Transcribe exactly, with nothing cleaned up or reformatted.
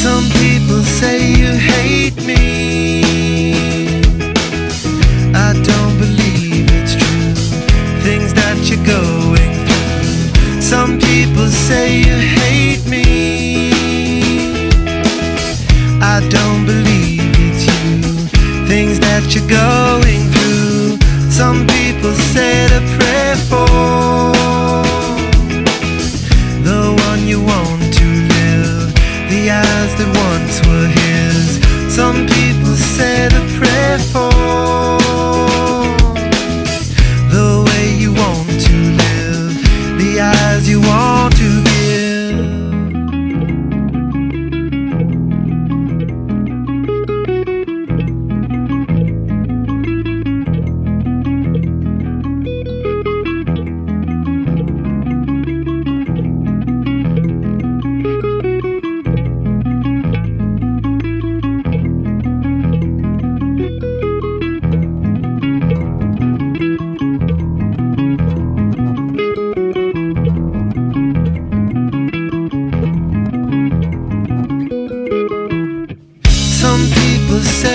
Some people say you hate me. I don't believe it's true, things that you're going through. Some people say you hate me. I don't believe it's you, things that you're going through. Some people say to pray for the one you want to live, the eyes that once were his. Some people say to pray for the way you want to live, the eyes you want to give. Some people say